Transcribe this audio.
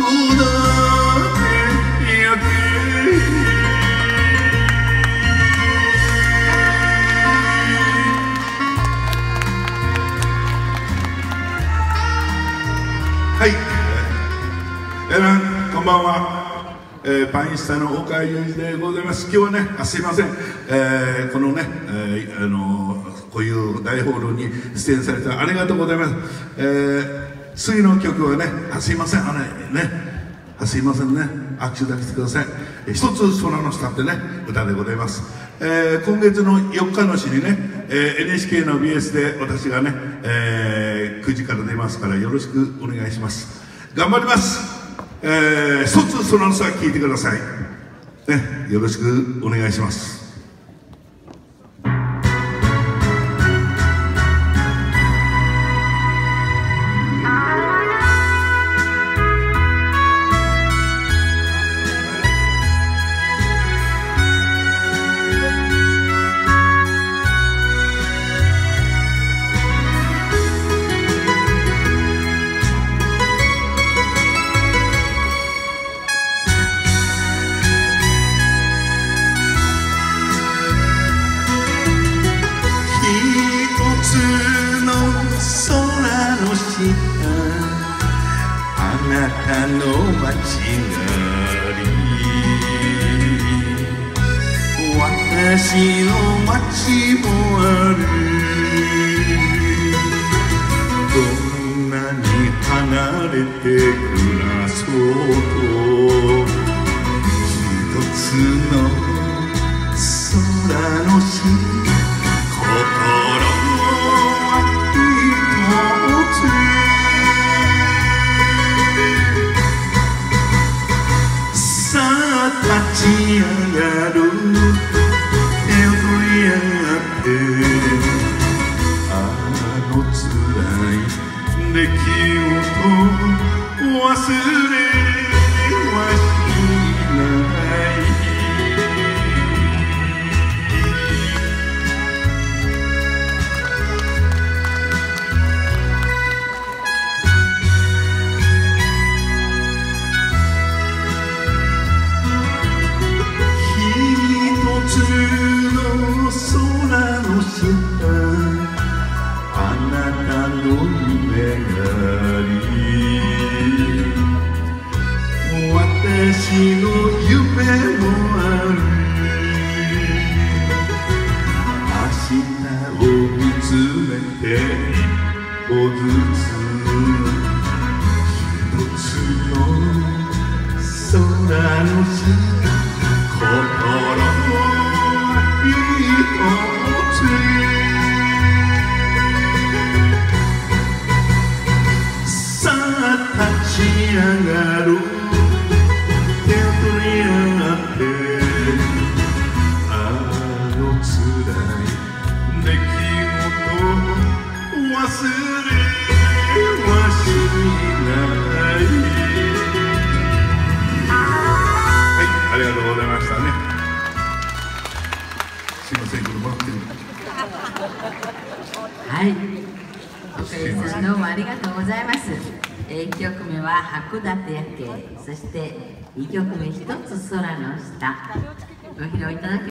はい、こんばんは、パンイスタの岡井雄二でございます。今日はね、すいません、このね、こういう大ホールに出演されてありがとうございます。次の曲はね、すいません、すいませんね、握手だけしてください。一つ空の下ってね、歌でございます。今月の4日の日にね、NHK の BS で私がね、9時から出ますからよろしくお願いします。頑張ります。一つ空の下聞いてください。ね、よろしくお願いします。 あなたの街なり私の街もあるどんなに離れて暮らそうと一つの空の下立ち上がる手を取り合ってあの辛い出来事忘れはしないあなたの夢があり私の夢もある明日を見つめて一歩ずつ一つの空の下心のさあ立ち上がる手を取り合ってあの辛い出来事忘れはしない。 はい、ありがとうございましたね。すいません、これもらってる。 はい、岡井さんどうもありがとうございます。1曲目は函館夜景、そして2曲目一つ空の下、ご披露いただき